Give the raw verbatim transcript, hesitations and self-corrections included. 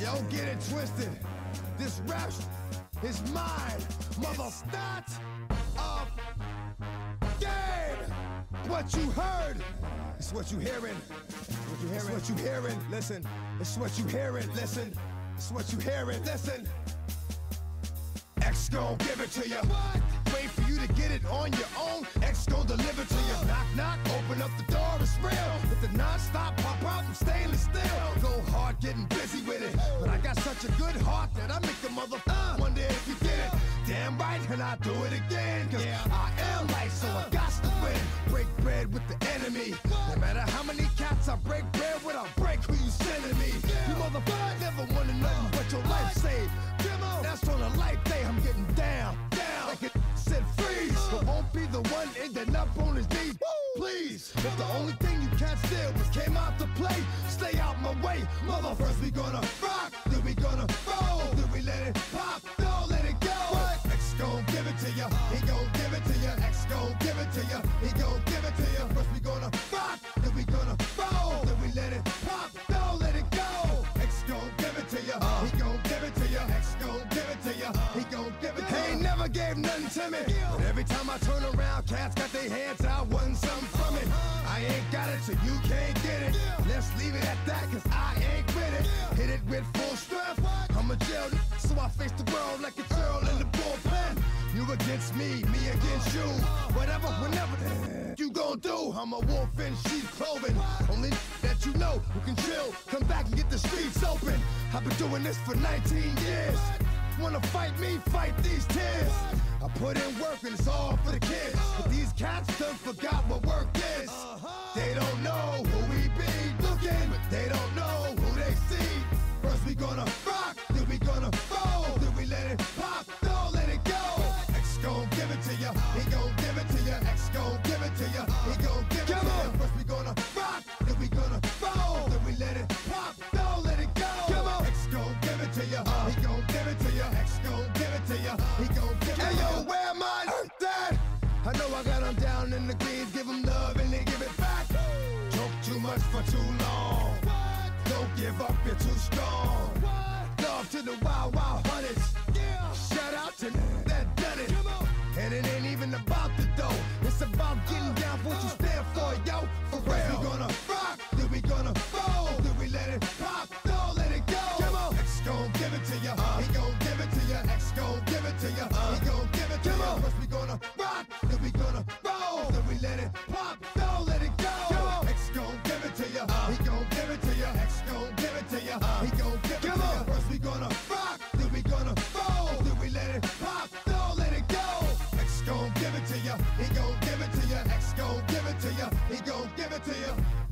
Yo, get it twisted. This rap is mine, mother. Start up game. What you heard, it's what you hearing. What you hearing? It's what you hearing. Listen, it's what you hearing. Listen, it's what you hearing. Listen. X gon' give it to you. What? Wait for you to get it on your own. X gon' deliver to you. Knock, knock, open up the door, it's real. With the non-stop pop out from stainless steel. Go hard, getting busy with it. But I got such a good heart that I make the mother uh, wonder if you get it. Damn right, and I do it again. Cause yeah. I am light, so I got to win. Break bread with the enemy. No matter how many cats I break bread with, I'll break who you sending me. You motherfuckers never wanted nothing but your life saved. That's on a life day, I'm getting down, down. Like it said freeze, but won't be the one ending up on his knees. Please, if the only thing you can't steal was came out to play, stay out my way. Mother, first we gonna rock, then we gonna roll, then we let it pop, don't let it go. What? X gon' give it to ya, he gon' give it to ya. X gon' give it to ya, he gon' give it to ya. First we gonna rock, then we gonna roll, then we let it pop, don't let it go. X gon' give it to ya, he gon' give it to ya. X gon' give it to ya, he gon' give it to ya. He ain't never gave nothing to me, but every time I turn around, cats got their hands out, wanting something from it. I ain't got it, so you can't get it. Let's leave it at that, cause I ain't with it. Hit it with full strength, I'm a jail, so I face the world like a girl in the bullpen. You against me, me against you. Whatever, whenever you gon' do, I'm a wolf in sheep's clothing. Only that you know who can chill, come back and get the streets open. I've been doing this for nineteen years. Wanna fight me, fight these tears. I put in work and it's all for the kids. But these cats done forgot what work is. They don't know who we be looking, but they don't know who they see. First we gonna rock, then we gonna roll, then we let it pop, don't let it go. X gon' give it to ya, he gon' give it to ya. X gon' give it to ya, he gon' give it to ya. First we gonna rock, then we gonna roll, then we let it pop, don't let it go. X gon' give it to ya, he gon' give it to ya. X gon' give it to ya, he gon' give it to ya. Hey yo, where am I? Dad, I know I got them down in the greens, give them love and they give it back. Talk too much for too long. Don't give up, you're too strong. Love to the wild, wild hunters. Shout out to that done it. And it ain't even about the dough, it's about getting down for what you stand for, yo. For real. We gonna rock, then we gonna roll, then we let it pop, don't let it go. X gon' give it to ya, he gon' give it to ya. X gon' give it to ya, he gon' give it to ya. First we gonna rock, then we gonna roll, then we let it pop, don't let it go. X gon' give it to ya, he gon' give it to ya. X gon' give it to ya, he gon' give it to ya. First we gonna rock, then we gonna roll, then we let it pop, don't let it go. X gon' give it to ya, he gon' give it to ya. X gon' give it to ya, he gon' give it to ya.